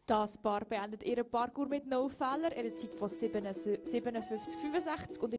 Das Paar beendet ihren Parcours mit 0 Fehlern, einer Zeit von 57,65 und